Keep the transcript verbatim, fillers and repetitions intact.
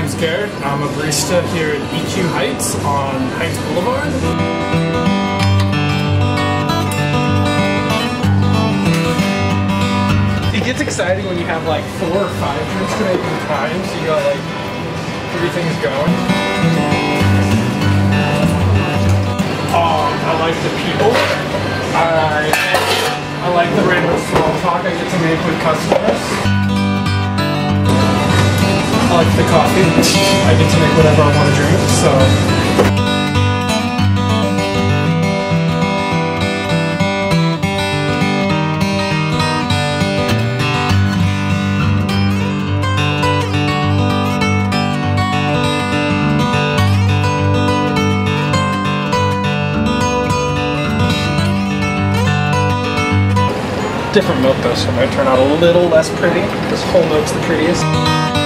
name's Garrett. I'm a barista here at E Q Heights on Heights Boulevard. It gets exciting when you have like four or five drinks to make at a time, so you got like everything's going. Um, I like the people. I I like the random small talk I get to make with customers. I like the coffee. I get to make whatever I want to drink, so. Different milk though, so it might turn out a little less pretty. This whole milk's the prettiest.